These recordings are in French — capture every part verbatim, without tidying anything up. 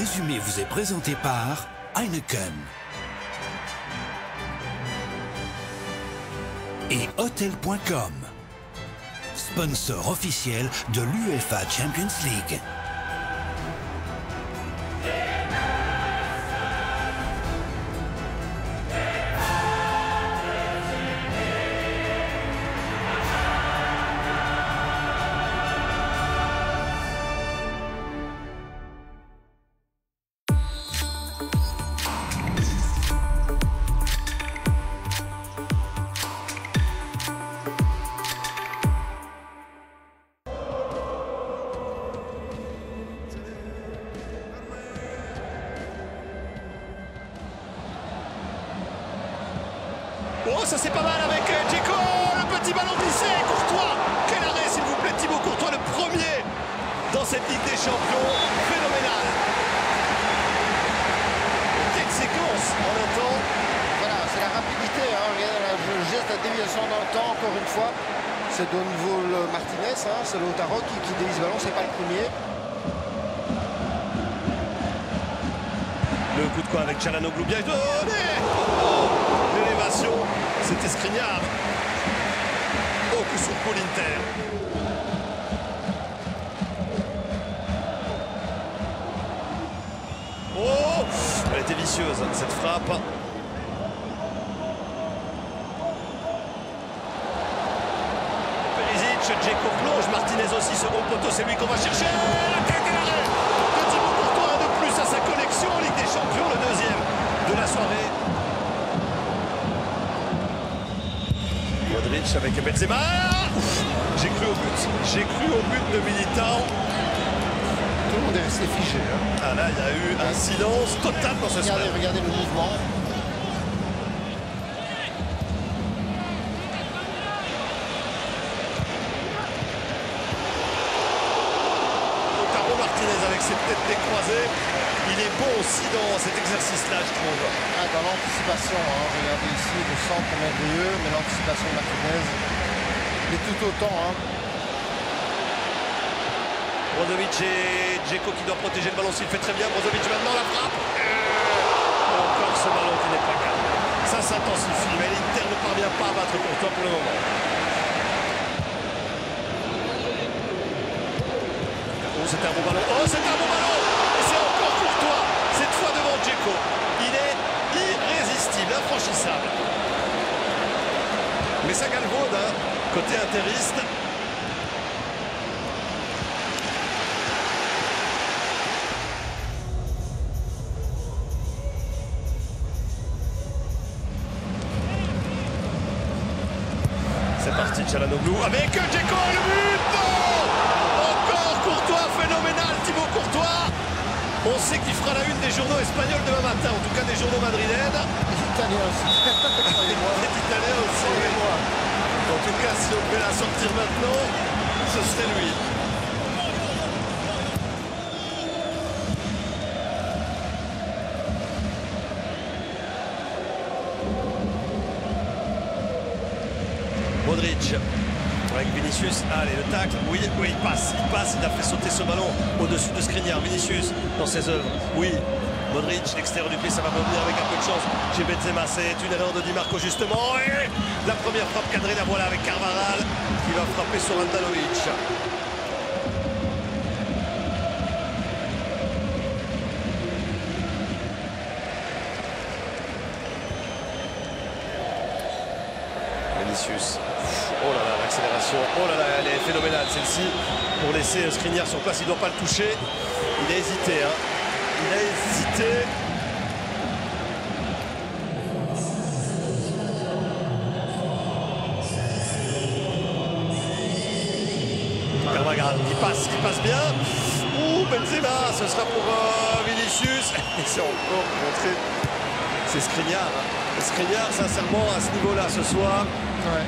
résumé vous est présenté par Heineken et Hotels point com, sponsor officiel de l'UEFA Champions League. Oh, ça c'est pas mal avec Dzeko, le petit ballon glissé, Courtois. Quel arrêt s'il vous plaît, Thibaut Courtois, le premier dans cette Ligue des Champions, phénoménal. Quelle séquence en un temps. Voilà, c'est la rapidité, hein. Regardez le geste de déviation dans le temps, encore une fois. C'est de nouveau le Martinez, hein. C'est Lautaro qui, qui dévie ce ballon, c'est pas le premier. Le coup de quoi avec Çalhanoğlu, bien donné. Oh, l'élévation, c'était Skriniar. Au coup sur pour l'Inter. Oh, elle était vicieuse, cette frappe. Perisic, Dzeko plonge, Martinez aussi, second poteau, c'est lui qu'on va chercher. La tête et l'arrêt de Thibaut Courtois, un de plus à sa collection en Ligue des Champions, le deuxième de la soirée. Modric avec Benzema. J'ai cru au but, j'ai cru au but de Militao. Tout le monde est resté figé, hein. Ah là, il y a eu un silence total dans ce Regardez, stade. regardez le mouvement. Lautaro Martinez avec ses têtes décroisées. Il est bon aussi dans cet exercice-là, je trouve. Ah, dans l'anticipation, hein. Regardez ici le centre merveilleux, mais l'anticipation de Martinez, mais tout autant, hein. Brozovic et Dzeko qui doit protéger le ballon s'il fait très bien. Brozovic maintenant la frappe. Euh, encore ce ballon qui n'est pas calme. Ça s'intensifie, mais l'Inter ne parvient pas à battre Courtois pour le moment. Oh, c'est un bon ballon. Oh, c'est un bon ballon. Et c'est encore Courtois. Cette fois devant Dzeko. Il est irrésistible, infranchissable. Mais ça galvaude, hein, côté interiste. C'est parti, Çalhanoğlu avec Dzeko, le but. Non, encore Courtois, phénoménal, Thibaut Courtois. On sait qu'il fera la une des journaux espagnols demain matin, en tout cas des journaux madrilènes. Les Italiens aussi. Les Italiens aussi. En tout cas, si on devait la sortir maintenant, ce serait lui. Modric avec Vinicius, allez le tacle, oui, oui il passe, il passe, il a fait sauter ce ballon au-dessus de Skriniar. Vinicius dans ses œuvres, oui, Modric, l'extérieur du pied, ça va revenir avec un peu de chance chez Benzema, c'est une erreur de Di Marco justement, et la première frappe cadrée, la voilà avec Carvajal qui va frapper sur Handanovic. Vinicius. Oh là là, l'accélération. Oh là là, elle est phénoménale celle-ci. Pour laisser Skriniar sur place, il ne doit pas le toucher. Il a hésité, hein. Il a hésité. Carvajal qui passe, qui passe bien. Ouh, Benzema, ce sera pour euh, Vinicius. Et c'est encore montré. C'est Skriniar. Hein. Skriniar, sincèrement, à ce niveau-là, ce soir. Ouais.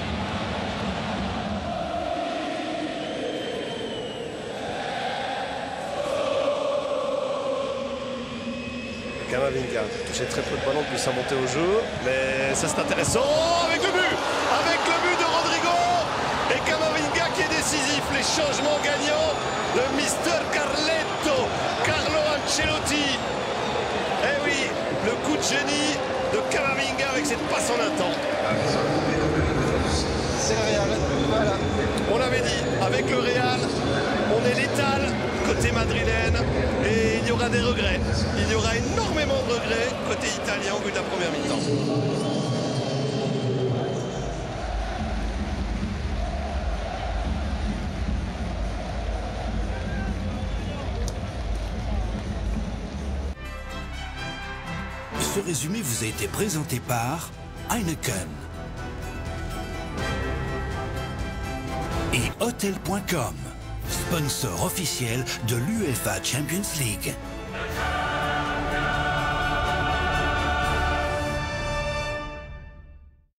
Camavinga touché très peu de ballons depuis sa montée au jeu, mais ça c'est intéressant avec le but, avec le but de Rodrigo et Camavinga qui est décisif, les changements gagnants de Mister Carletto, Carlo Ancelotti. Eh oui, le coup de génie de Camavinga avec cette passe en un temps. C'est le Real, voilà. On l'avait dit, avec le Real, on est létal côté madrilène et il y aura des regrets. Il y aura énormément de regrets côté italien au bout de la première mi-temps. Ce résumé vous a été présenté par Heineken et Hotel point com, sponsor officiel de l'UEFA Champions League.